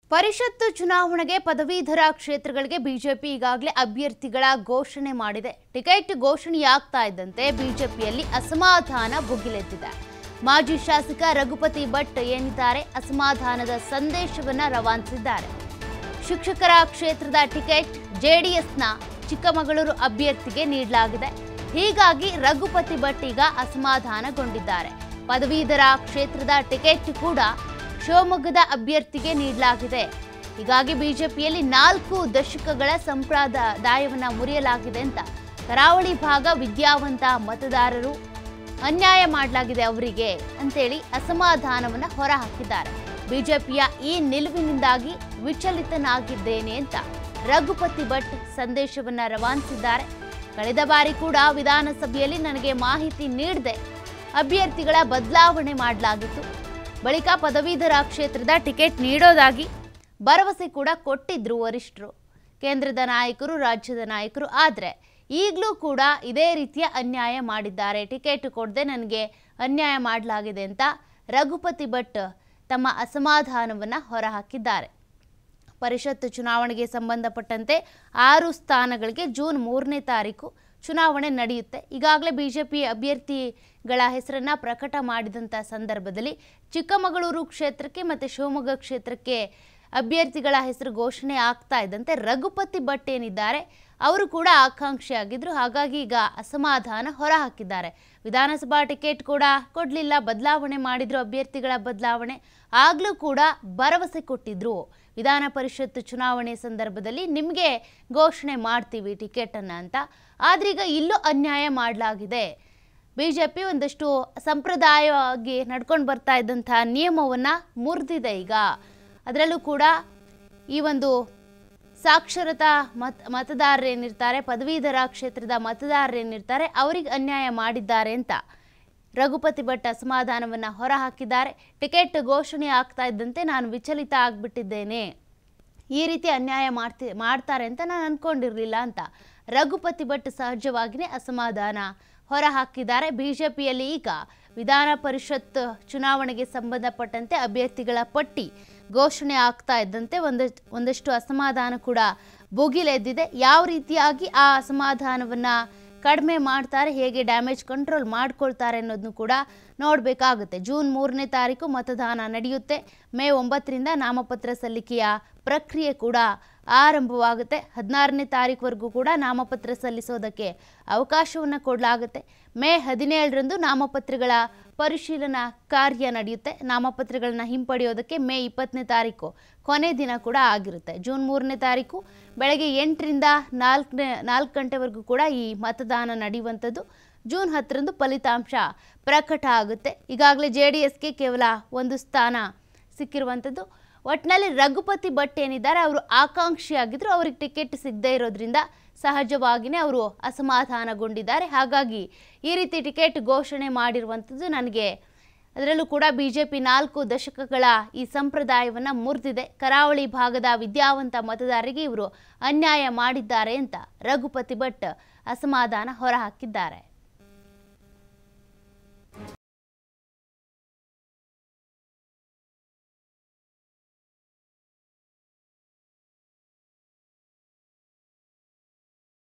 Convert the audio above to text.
ಪರಿಷತ್ತು ಚುನಾವಣೆಗೆ ಪದವೀಧರ ಕ್ಷೇತ್ರಗಳಿಗೆ ಬಿಜೆಪಿ ಈಗಾಗಲೇ ಅಭ್ಯರ್ಥಿಗಳ ಘೋಷಣೆ ಮಾಡಿದೆ. ಟಿಕೆಟ್ ಘೋಷಣೆಯಾಗ್ತಾ ಇದ್ದಂತೆ ಬಿಜೆಪಿಯಲ್ಲಿ ಅಸಮಾಧಾನ ಭುಗಿಲೆದ್ದಿದೆ. ಮಾಜಿ ಶಾಸಕ ರಘುಪತಿ ಭಟ್ ಏನಿದ್ದಾರೆ ಅಸಮಾಧಾನದ ಸಂದೇಶವನ್ನ ರವಾನಿಸಿದ್ದಾರೆ. ಶಿಕ್ಷಕರ ಕ್ಷೇತ್ರದ ಟಿಕೆಟ್ ಜೆಡಿಎಸ್ನ ಚಿಕ್ಕಮಗಳೂರು ಅಭ್ಯರ್ಥಿಗೆ ನೀಡಲಾಗಿದೆ. ಹೀಗಾಗಿ ರಘುಪತಿ ಭಟ್ ಈಗ ಅಸಮಾಧಾನಗೊಂಡಿದ್ದಾರೆ. ಪದವೀಧರ ಕ್ಷೇತ್ರದ ಟಿಕೆಟ್ ಕೂಡ ಶಿವಮೊಗ್ಗದ ಅಭ್ಯರ್ಥಿಗೆ ನೀಡಲಾಗಿದೆ. ಹೀಗಾಗಿ ಬಿಜೆಪಿಯಲ್ಲಿ 4 ದಶಕಗಳ ಸಂಪ್ರದಾಯವನ್ನ ಮುರಿಯಲಾಗಿದೆ ಅಂತ ಕರಾವಳಿ ಭಾಗ ವಿದ್ಯಾವಂತ ಮತದಾರರು ಅನ್ಯಾಯ ಮಾಡಲಾಗಿದೆ ಅವರಿಗೆ ಅಂತೇಳಿ ಅಸಮಾಧಾನವನ್ನ ಹೊರಹಾಕಿದ್ದಾರೆ. ಬಿಜೆಪಿಯ ಈ ನಿಲುವಿನಿಂದಾಗಿ ವಿಚಲಿತನಾಗಿದ್ದೇನೆ ಅಂತ ರಘುಪತಿ ಭಟ್ ಸಂದೇಶವನ್ನ ರವಾನಿಸಿದ್ದಾರೆ. ಕಳೆದ ಬಾರಿ ಕೂಡ ವಿಧಾನಸಭೆಯಲ್ಲಿ ನನಗೆ ಮಾಹಿತಿ ನೀಡದೆ ಅಭ್ಯರ್ಥಿಗಳ ಬದಲಾವಣೆ ಮಾಡಲಾಗಿತ್ತು. ಬಳಿಕ ಪದವೀಧರ ಕ್ಷೇತ್ರದ ಟಿಕೆಟ್ ನೀಡೋದಾಗಿ ಭರವಸೆ ಕೂಡ ಕೊಟ್ಟಿದ್ರು ವರಿಷ್ಠರು, ಕೇಂದ್ರದ ನಾಯಕರು, ರಾಜ್ಯದ ನಾಯಕರು. ಆದರೆ ಈಗಲೂ ಕೂಡ ಇದೇ ರೀತಿಯ ಅನ್ಯಾಯ ಮಾಡಿದ್ದಾರೆ. ಟಿಕೆಟ್ ಕೊಡದೆ ನನಗೆ ಅನ್ಯಾಯ ಮಾಡಲಾಗಿದೆ ಅಂತ ರಘುಪತಿ ಭಟ್ ತಮ್ಮ ಅಸಮಾಧಾನವನ್ನು ಹೊರಹಾಕಿದ್ದಾರೆ. ಪರಿಷತ್ ಚುನಾವಣೆಗೆ ಸಂಬಂಧಪಟ್ಟಂತೆ 6 ಸ್ಥಾನಗಳಿಗೆ ಜೂನ್ 3ನೇ ತಾರೀಕು ಚುನಾವಣೆ ನಡೆಯುತ್ತೆ. ಈಗಾಗಲೇ ಬಿಜೆಪಿ ಅಭ್ಯರ್ಥಿಗಳ ಹೆಸರನ್ನ ಪ್ರಕಟ ಮಾಡಿದಂಥ ಸಂದರ್ಭದಲ್ಲಿ ಚಿಕ್ಕಮಗಳೂರು ಕ್ಷೇತ್ರಕ್ಕೆ ಮತ್ತು ಶಿವಮೊಗ್ಗ ಕ್ಷೇತ್ರಕ್ಕೆ ಅಭ್ಯರ್ಥಿಗಳ ಹೆಸರು ಘೋಷಣೆ ಆಗ್ತಾ ಇದ್ದಂತೆ ರಘುಪತಿ ಭಟ್ ಏನಿದ್ದಾರೆ ಅವರು ಕೂಡ ಆಕಾಂಕ್ಷಿಯಾಗಿದ್ದರು. ಹಾಗಾಗಿ ಈಗ ಅಸಮಾಧಾನ ಹೊರಹಾಕಿದ್ದಾರೆ. ವಿಧಾನಸಭಾ ಟಿಕೆಟ್ ಕೂಡ ಕೊಡಲಿಲ್ಲ, ಬದಲಾವಣೆ ಮಾಡಿದ್ರು, ಅಭ್ಯರ್ಥಿಗಳ ಬದಲಾವಣೆ. ಆಗಲೂ ಕೂಡ ಭರವಸೆ ಕೊಟ್ಟಿದ್ರು, ವಿಧಾನ ಪರಿಷತ್ ಚುನಾವಣೆ ಸಂದರ್ಭದಲ್ಲಿ ನಿಮಗೆ ಘೋಷಣೆ ಮಾಡ್ತೀವಿ ಟಿಕೆಟನ್ನು ಅಂತ. ಆದ್ರೀಗ ಇಲ್ಲೂ ಅನ್ಯಾಯ ಮಾಡಲಾಗಿದೆ. ಬಿಜೆಪಿ ಒಂದಷ್ಟು ಸಂಪ್ರದಾಯವಾಗಿ ನಡ್ಕೊಂಡು ಬರ್ತಾ ಇದ್ದಂಥ ನಿಯಮವನ್ನು ಮುರಿದಿದೆ. ಈಗ ಅದರಲ್ಲೂ ಕೂಡ ಈ ಒಂದು ಸಾಕ್ಷರತಾ ಮತದಾರರೇನಿರ್ತಾರೆ, ಪದವೀಧರ ಕ್ಷೇತ್ರದ ಮತದಾರರೇನಿರ್ತಾರೆ ಅವರಿಗೆ ಅನ್ಯಾಯ ಮಾಡಿದ್ದಾರೆ ಅಂತ ರಘುಪತಿ ಭಟ್ ಅಸಮಾಧಾನವನ್ನು ಹೊರಹಾಕಿದ್ದಾರೆ. ಟಿಕೆಟ್ ಘೋಷಣೆ ಆಗ್ತಾ ಇದ್ದಂತೆ ನಾನು ವಿಚಲಿತ ಆಗಿಬಿಟ್ಟಿದ್ದೇನೆ, ಈ ರೀತಿ ಅನ್ಯಾಯ ಮಾಡ್ತಾರೆ ಅಂತ ನಾನು ಅಂದ್ಕೊಂಡಿರಲಿಲ್ಲ ಅಂತ ರಘುಪತಿ ಭಟ್ ಸಹಜವಾಗಿಯೇ ಅಸಮಾಧಾನ ಹೊರಹಾಕಿದ್ದಾರೆ. ಬಿಜೆಪಿಯಲ್ಲಿ ಈಗ ವಿಧಾನ ಪರಿಷತ್ ಚುನಾವಣೆಗೆ ಸಂಬಂಧಪಟ್ಟಂತೆ ಅಭ್ಯರ್ಥಿಗಳ ಪಟ್ಟಿ ಘೋಷಣೆ ಆಗ್ತಾ ಇದ್ದಂತೆ ಒಂದಷ್ಟು ಅಸಮಾಧಾನ ಕೂಡ ಭುಗಿಲೆದ್ದಿದೆ. ಯಾವ ರೀತಿಯಾಗಿ ಆ ಅಸಮಾಧಾನವನ್ನು ಕಡಿಮೆ ಮಾಡ್ತಾರೆ, ಹೇಗೆ ಡ್ಯಾಮೇಜ್ ಕಂಟ್ರೋಲ್ ಮಾಡ್ಕೊಳ್ತಾರೆ ಅನ್ನೋದನ್ನು ಕೂಡ ನೋಡಬೇಕಾಗುತ್ತೆ. ಜೂನ್ 3ನೇ ತಾರೀಕು ಮತದಾನ ನಡೆಯುತ್ತೆ. ಮೇ 9ರಿಂದ ನಾಮಪತ್ರ ಸಲ್ಲಿಕೆಯ ಪ್ರಕ್ರಿಯೆ ಕೂಡ ಆರಂಭವಾಗುತ್ತೆ. 16ನೇ ತಾರೀಕುವರೆಗೂ ಕೂಡ ನಾಮಪತ್ರ ಸಲ್ಲಿಸೋದಕ್ಕೆ ಅವಕಾಶವನ್ನು ಕೊಡಲಾಗುತ್ತೆ. ಮೇ 17ರಂದು ನಾಮಪತ್ರಗಳ ಪರಿಶೀಲನಾ ಕಾರ್ಯ ನಡೆಯುತ್ತೆ. ನಾಮಪತ್ರಗಳನ್ನ ಹಿಂಪಡೆಯೋದಕ್ಕೆ ಮೇ 20ನೇ ತಾರೀಕು ಕೊನೆ ದಿನ ಕೂಡ ಆಗಿರುತ್ತೆ. ಜೂನ್ 3ನೇ ತಾರೀಕು ಬೆಳಗ್ಗೆ 8ರಿಂದ 4 ಗಂಟೆವರೆಗೂ ಕೂಡ ಈ ಮತದಾನ ನಡೆಯುವಂಥದ್ದು. ಜೂನ್ 10ರಂದು ಫಲಿತಾಂಶ ಪ್ರಕಟ ಆಗುತ್ತೆ. ಈಗಾಗಲೇ JDSಗೆ ಕೇವಲ 1 ಸ್ಥಾನ ಸಿಕ್ಕಿರುವಂಥದ್ದು. ಒಟ್ಟಿನಲ್ಲಿ ರಘುಪತಿ ಭಟ್ ಏನಿದ್ದಾರೆ ಅವರು ಆಕಾಂಕ್ಷಿಯಾಗಿದ್ದರು, ಅವ್ರಿಗೆ ಟಿಕೆಟ್ ಸಿಗದೇ ಇರೋದ್ರಿಂದ ಸಹಜವಾಗಿಯೇ ಅವರು ಅಸಮಾಧಾನಗೊಂಡಿದ್ದಾರೆ. ಹಾಗಾಗಿ ಈ ರೀತಿ ಟಿಕೆಟ್ ಘೋಷಣೆ ಮಾಡಿರುವಂಥದ್ದು ನನಗೆ, ಅದರಲ್ಲೂ ಕೂಡ ಬಿಜೆಪಿ 4 ದಶಕಗಳ ಈ ಸಂಪ್ರದಾಯವನ್ನು ಮುರಿದಿದೆ. ಕರಾವಳಿ ಭಾಗದ ವಿದ್ಯಾವಂತ ಮತದಾರರಿಗೆ ಇವರು ಅನ್ಯಾಯ ಮಾಡಿದ್ದಾರೆ ಅಂತ ರಘುಪತಿ ಭಟ್ ಅಸಮಾಧಾನ ಹೊರಹಾಕಿದ್ದಾರೆ.